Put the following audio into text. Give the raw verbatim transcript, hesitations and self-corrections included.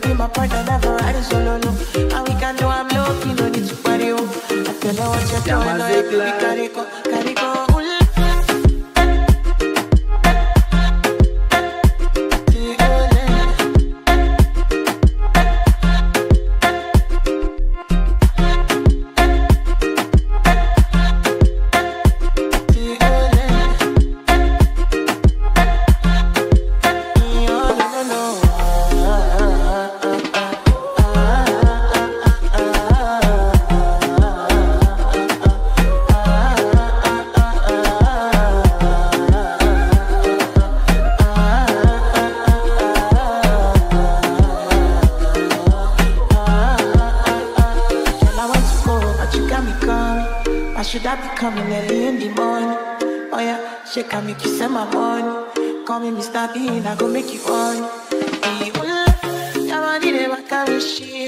be my partner, never ride solo. And we can do I'm low, no need to party. I tell her what you're doing, no, you be carry go, carry go. Should I be coming early in the morning? Oh yeah, she can make you send my money. Call me Mister Bean, I go make you on. Hey, yeah, man, they never carry shit.